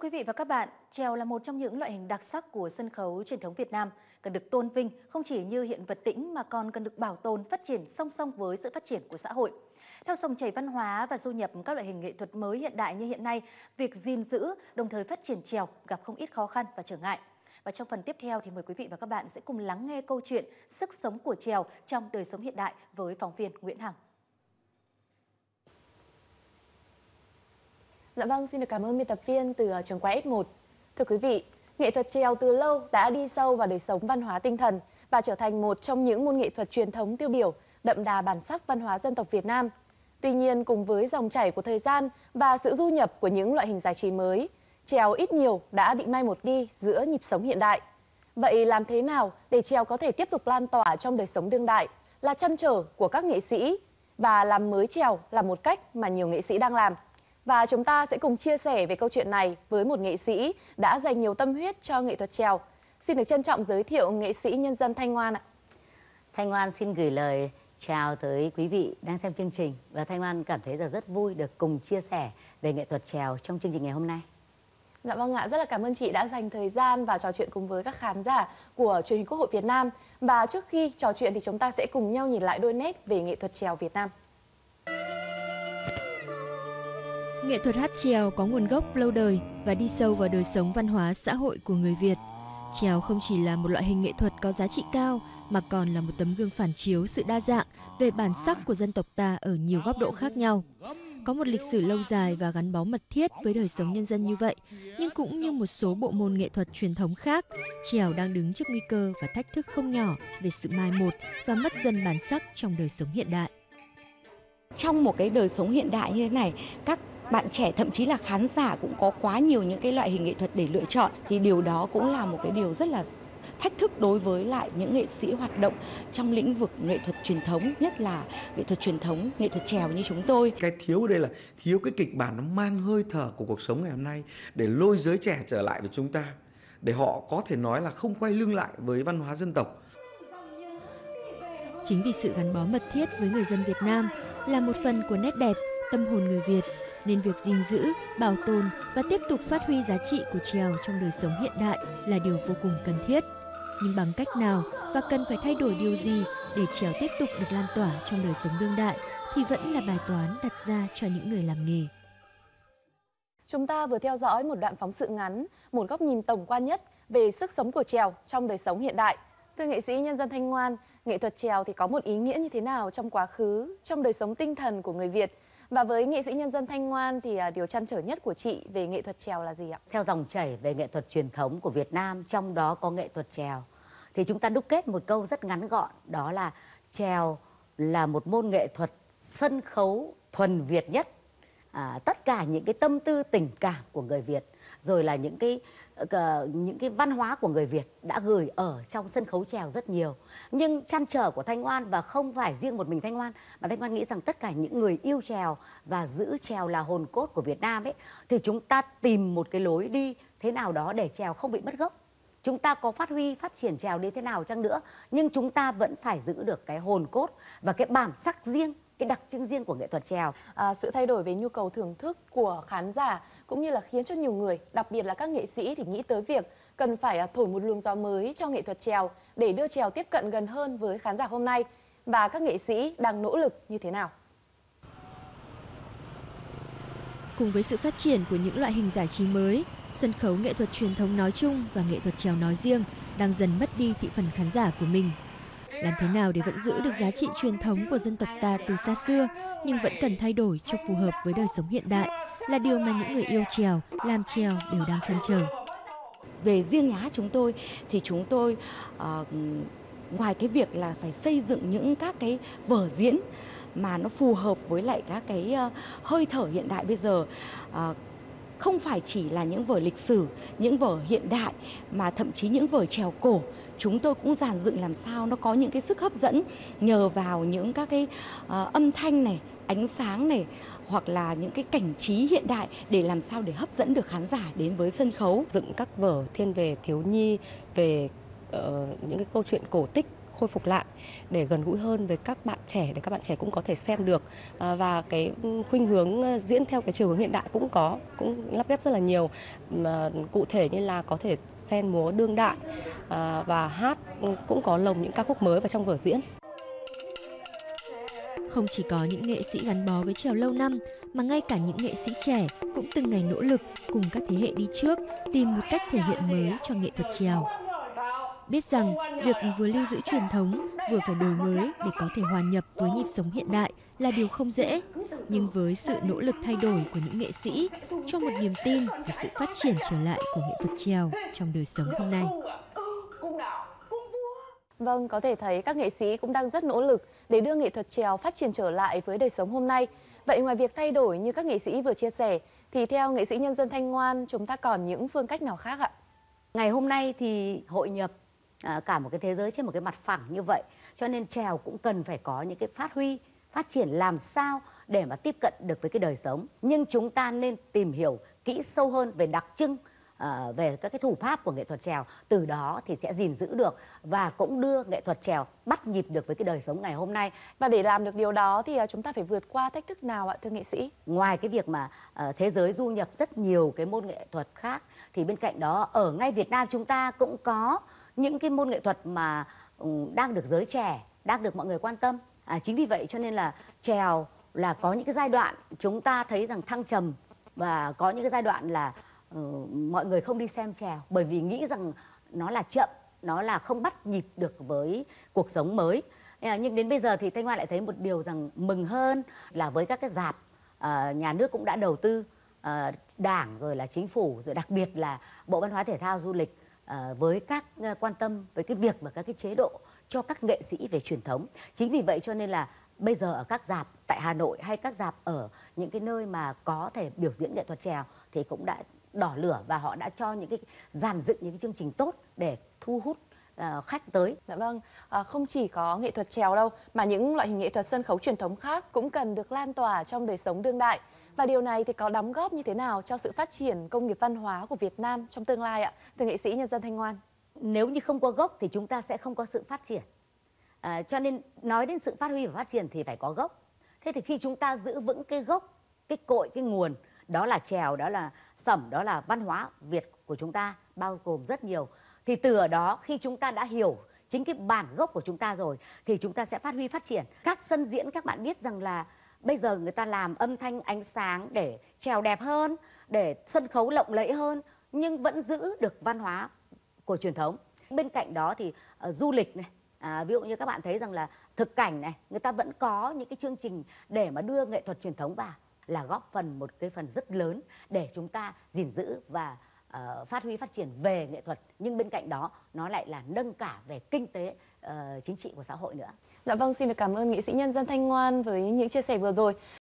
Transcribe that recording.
quý vị và các bạn, chèo là một trong những loại hình đặc sắc của sân khấu truyền thống Việt Nam, cần được tôn vinh không chỉ như hiện vật tĩnh mà còn cần được bảo tồn, phát triển song song với sự phát triển của xã hội. Theo dòng chảy văn hóa và du nhập các loại hình nghệ thuật mới hiện đại như hiện nay, việc gìn giữ đồng thời phát triển chèo gặp không ít khó khăn và trở ngại. Và trong phần tiếp theo thì mời quý vị và các bạn sẽ cùng lắng nghe câu chuyện sức sống của chèo trong đời sống hiện đại với phóng viên Nguyễn Hằng. Dạ vâng, xin được cảm ơn biên tập viên từ trường quay F1. Thưa quý vị, nghệ thuật chèo từ lâu đã đi sâu vào đời sống văn hóa tinh thần và trở thành một trong những môn nghệ thuật truyền thống tiêu biểu, đậm đà bản sắc văn hóa dân tộc Việt Nam. Tuy nhiên, cùng với dòng chảy của thời gian và sự du nhập của những loại hình giải trí mới, chèo ít nhiều đã bị mai một đi giữa nhịp sống hiện đại. Vậy làm thế nào để chèo có thể tiếp tục lan tỏa trong đời sống đương đại là trăn trở của các nghệ sĩ, và làm mới chèo là một cách mà nhiều nghệ sĩ đang làm. Và chúng ta sẽ cùng chia sẻ về câu chuyện này với một nghệ sĩ đã dành nhiều tâm huyết cho nghệ thuật chèo. Xin được trân trọng giới thiệu nghệ sĩ nhân dân Thanh Ngoan ạ. Thanh Ngoan xin gửi lời chào tới quý vị đang xem chương trình. Và Thanh Ngoan cảm thấy rất vui được cùng chia sẻ về nghệ thuật chèo trong chương trình ngày hôm nay. Dạ vâng ạ, rất là cảm ơn chị đã dành thời gian và trò chuyện cùng với các khán giả của truyền hình Quốc hội Việt Nam. Và trước khi trò chuyện thì chúng ta sẽ cùng nhau nhìn lại đôi nét về nghệ thuật chèo Việt Nam. Nghệ thuật hát chèo có nguồn gốc lâu đời và đi sâu vào đời sống văn hóa xã hội của người Việt. Chèo không chỉ là một loại hình nghệ thuật có giá trị cao mà còn là một tấm gương phản chiếu sự đa dạng về bản sắc của dân tộc ta ở nhiều góc độ khác nhau. Có một lịch sử lâu dài và gắn bó mật thiết với đời sống nhân dân như vậy, nhưng cũng như một số bộ môn nghệ thuật truyền thống khác, chèo đang đứng trước nguy cơ và thách thức không nhỏ về sự mai một và mất dần bản sắc trong đời sống hiện đại. Trong một cái đời sống hiện đại như thế này, các bạn trẻ thậm chí là khán giả cũng có quá nhiều những cái loại hình nghệ thuật để lựa chọn, thì điều đó cũng là một cái điều rất là thách thức đối với lại những nghệ sĩ hoạt động trong lĩnh vực nghệ thuật truyền thống, nhất là nghệ thuật truyền thống, nghệ thuật chèo như chúng tôi. Cái thiếu ở đây là thiếu cái kịch bản nó mang hơi thở của cuộc sống ngày hôm nay để lôi giới trẻ trở lại với chúng ta, để họ có thể nói là không quay lưng lại với văn hóa dân tộc. Chính vì sự gắn bó mật thiết với người dân Việt Nam là một phần của nét đẹp, tâm hồn người Việt, nên việc gìn giữ, bảo tồn và tiếp tục phát huy giá trị của chèo trong đời sống hiện đại là điều vô cùng cần thiết. Nhưng bằng cách nào và cần phải thay đổi điều gì để chèo tiếp tục được lan tỏa trong đời sống đương đại thì vẫn là bài toán đặt ra cho những người làm nghề. Chúng ta vừa theo dõi một đoạn phóng sự ngắn, một góc nhìn tổng quan nhất về sức sống của chèo trong đời sống hiện đại. Thưa nghệ sĩ nhân dân Thanh Ngoan, nghệ thuật chèo thì có một ý nghĩa như thế nào trong quá khứ, trong đời sống tinh thần của người Việt? Và với nghệ sĩ nhân dân Thanh Ngoan thì điều trăn trở nhất của chị về nghệ thuật chèo là gì ạ? Theo dòng chảy về nghệ thuật truyền thống của Việt Nam, trong đó có nghệ thuật chèo, thì chúng ta đúc kết một câu rất ngắn gọn, đó là chèo là một môn nghệ thuật sân khấu thuần Việt nhất. Tất cả những cái tâm tư tình cảm của người Việt, rồi là những cái văn hóa của người Việt đã gửi ở trong sân khấu chèo rất nhiều. Nhưng trăn trở của Thanh Ngoan, và không phải riêng một mình Thanh Ngoan, mà Thanh Ngoan nghĩ rằng tất cả những người yêu chèo và giữ chèo là hồn cốt của Việt Nam ấy, thì chúng ta tìm một cái lối đi thế nào đó để chèo không bị mất gốc. Chúng ta có phát huy, phát triển chèo đến thế nào chăng nữa, nhưng chúng ta vẫn phải giữ được cái hồn cốt và cái bản sắc riêng, cái đặc trưng riêng của nghệ thuật chèo. Sự thay đổi về nhu cầu thưởng thức của khán giả cũng như là khiến cho nhiều người, đặc biệt là các nghệ sĩ thì nghĩ tới việc cần phải thổi một luồng gió mới cho nghệ thuật chèo để đưa chèo tiếp cận gần hơn với khán giả hôm nay. Và các nghệ sĩ đang nỗ lực như thế nào? Cùng với sự phát triển của những loại hình giải trí mới, sân khấu nghệ thuật truyền thống nói chung và nghệ thuật chèo nói riêng đang dần mất đi thị phần khán giả của mình. Làm thế nào để vẫn giữ được giá trị truyền thống của dân tộc ta từ xa xưa nhưng vẫn cần thay đổi cho phù hợp với đời sống hiện đại là điều mà những người yêu chèo, làm chèo đều đang trăn trở. Về riêng nhà hát chúng tôi thì chúng tôi ngoài cái việc là phải xây dựng những các cái vở diễn mà nó phù hợp với lại các cái hơi thở hiện đại bây giờ, không phải chỉ là những vở lịch sử, những vở hiện đại, mà thậm chí những vở chèo cổ chúng tôi cũng dàn dựng làm sao nó có những cái sức hấp dẫn nhờ vào những các cái âm thanh này, ánh sáng này, hoặc là những cái cảnh trí hiện đại để làm sao để hấp dẫn được khán giả đến với sân khấu. Dựng các vở thiên về thiếu nhi, về những cái câu chuyện cổ tích khôi phục lại để gần gũi hơn với các bạn trẻ, để các bạn trẻ cũng có thể xem được. Và cái khuynh hướng diễn theo cái chiều hướng hiện đại cũng lắp ghép rất là nhiều. Cụ thể như là có thể xen múa đương đại và hát, cũng có lồng những ca khúc mới vào trong vở diễn. Không chỉ có những nghệ sĩ gắn bó với chèo lâu năm, mà ngay cả những nghệ sĩ trẻ cũng từng ngày nỗ lực cùng các thế hệ đi trước tìm một cách thể hiện mới cho nghệ thuật chèo. Biết rằng việc vừa lưu giữ truyền thống, vừa phải đổi mới để có thể hòa nhập với nhịp sống hiện đại là điều không dễ. Nhưng với sự nỗ lực thay đổi của những nghệ sĩ, cho một niềm tin về sự phát triển trở lại của nghệ thuật chèo trong đời sống hôm nay. Vâng, có thể thấy các nghệ sĩ cũng đang rất nỗ lực để đưa nghệ thuật chèo phát triển trở lại với đời sống hôm nay. Vậy ngoài việc thay đổi như các nghệ sĩ vừa chia sẻ, thì theo nghệ sĩ nhân dân Thanh Ngoan, chúng ta còn những phương cách nào khác ạ? Ngày hôm nay thì hội nhập cả một cái thế giới trên một cái mặt phẳng như vậy, cho nên chèo cũng cần phải có những cái phát huy, phát triển làm sao để mà tiếp cận được với cái đời sống. Nhưng chúng ta nên tìm hiểu kỹ sâu hơn về đặc trưng, về các cái thủ pháp của nghệ thuật chèo, từ đó thì sẽ gìn giữ được và cũng đưa nghệ thuật chèo bắt nhịp được với cái đời sống ngày hôm nay. Và để làm được điều đó thì chúng ta phải vượt qua thách thức nào ạ, thưa nghệ sĩ? Ngoài cái việc mà thế giới du nhập rất nhiều cái môn nghệ thuật khác, thì bên cạnh đó ở ngay Việt Nam chúng ta cũng có những cái môn nghệ thuật mà đang được giới trẻ, đang được mọi người quan tâm. Chính vì vậy cho nên là chèo là có những cái giai đoạn chúng ta thấy rằng thăng trầm, và có những cái giai đoạn là mọi người không đi xem chèo bởi vì nghĩ rằng nó là chậm, nó là không bắt nhịp được với cuộc sống mới. Nhưng đến bây giờ thì Thanh Ngoan lại thấy một điều rằng mừng hơn là với các cái rạp, nhà nước cũng đã đầu tư, Đảng rồi là chính phủ, rồi đặc biệt là Bộ Văn hóa Thể thao Du lịch với các quan tâm với cái việc và các cái chế độ cho các nghệ sĩ về truyền thống. Chính vì vậy cho nên là bây giờ ở các rạp tại Hà Nội hay các rạp ở những cái nơi mà có thể biểu diễn nghệ thuật chèo thì cũng đã đỏ lửa và họ đã cho những cái dàn dựng những cái chương trình tốt để thu hút khách tới. Dạ vâng, không chỉ có nghệ thuật chèo đâu mà những loại hình nghệ thuật sân khấu truyền thống khác cũng cần được lan tỏa trong đời sống đương đại. Và điều này thì có đóng góp như thế nào cho sự phát triển công nghiệp văn hóa của Việt Nam trong tương lai ạ, thưa nghệ sĩ nhân dân Thanh Ngoan? Nếu như không có gốc thì chúng ta sẽ không có sự phát triển. Cho nên nói đến sự phát huy và phát triển thì phải có gốc. Thế thì khi chúng ta giữ vững cái gốc, cái cội, cái nguồn, đó là chèo, đó là sẩm, đó là văn hóa Việt của chúng ta, bao gồm rất nhiều. Thì từ ở đó khi chúng ta đã hiểu chính cái bản gốc của chúng ta rồi thì chúng ta sẽ phát huy phát triển. Các sân diễn các bạn biết rằng là bây giờ người ta làm âm thanh ánh sáng để chèo đẹp hơn, để sân khấu lộng lẫy hơn, nhưng vẫn giữ được văn hóa của truyền thống. Bên cạnh đó thì du lịch này, ví dụ như các bạn thấy rằng là thực cảnh này, người ta vẫn có những cái chương trình để mà đưa nghệ thuật truyền thống vào, là góp phần một cái phần rất lớn để chúng ta gìn giữ và phát huy phát triển về nghệ thuật, nhưng bên cạnh đó nó lại là nâng cả về kinh tế, chính trị của xã hội nữa. Dạ vâng, xin được cảm ơn nghệ sĩ nhân dân Thanh Ngoan với những chia sẻ vừa rồi.